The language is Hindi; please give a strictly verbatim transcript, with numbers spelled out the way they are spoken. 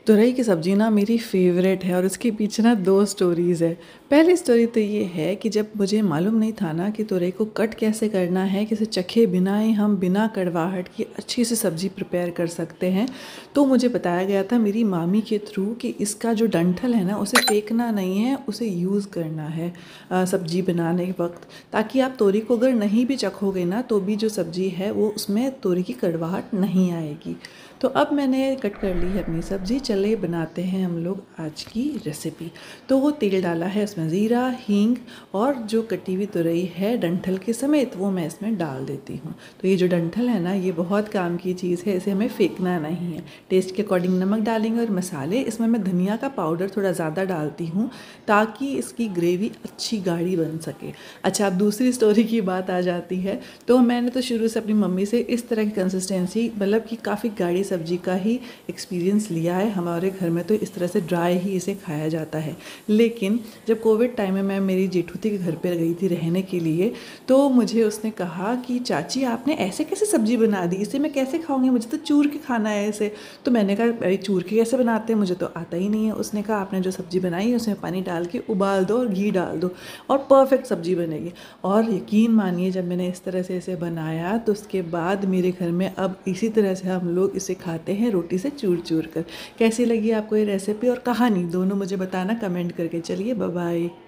तुरई की सब्ज़ी ना मेरी फ़ेवरेट है और उसके पीछे ना दो स्टोरीज़ है। पहली स्टोरी तो ये है कि जब मुझे मालूम नहीं था ना कि तुरई को कट कैसे करना है, किसी चखे बिना ही हम बिना कड़वाहट की अच्छी सी सब्ज़ी प्रिपेयर कर सकते हैं। तो मुझे बताया गया था मेरी मामी के थ्रू कि इसका जो डंठल है ना उसे फेंकना नहीं है, उसे यूज़ करना है अ, सब्ज़ी बनाने के वक़्त, ताकि आप तोरी को अगर नहीं भी चखोगे ना तो भी जो सब्ज़ी है वो उसमें तोरी की कड़वाहट नहीं आएगी। तो अब मैंने कट कर ली है अपनी सब्ज़ी, चले बनाते हैं हम लोग आज की रेसिपी। तो वो तेल डाला है उसमें ज़ीरा, हींग और जो कटी हुई तुरई है डंठल के समेत वो मैं इसमें डाल देती हूँ। तो ये जो डंठल है ना ये बहुत काम की चीज़ है, इसे हमें फेंकना नहीं है। टेस्ट के अकॉर्डिंग नमक डालेंगे और मसाले, इसमें मैं धनिया का पाउडर थोड़ा ज़्यादा डालती हूँ ताकि इसकी ग्रेवी अच्छी गाढ़ी बन सके। अच्छा, अब दूसरी स्टोरी की बात आ जाती है। तो मैंने तो शुरू से अपनी मम्मी से इस तरह की कंसिस्टेंसी, मतलब कि काफ़ी गाढ़ी सब्जी का ही एक्सपीरियंस लिया है। हमारे घर में तो इस तरह से ड्राई ही इसे खाया जाता है। लेकिन जब कोविड टाइम में मैं मेरी जेठूती के घर पर गई थी रहने के लिए, तो मुझे उसने कहा कि चाची आपने ऐसे कैसे सब्जी बना दी, इसे मैं कैसे खाऊंगी, मुझे तो चूर के खाना है इसे। तो मैंने कहा अरे चूर के कैसे बनाते हैं, मुझे तो आता ही नहीं है। उसने कहा आपने जो सब्ज़ी बनाई है उसमें पानी डाल के उबाल दो और घी डाल दो और परफेक्ट सब्ज़ी बनेगी। और यकीन मानिए जब मैंने इस तरह से इसे बनाया तो उसके बाद मेरे घर में अब इसी तरह से हम लोग इसे खाते हैं, रोटी से चूर चूर कर। कैसी लगी आपको ये रेसिपी और कहानी, दोनों मुझे बताना कमेंट करके। चलिए बाय बाय।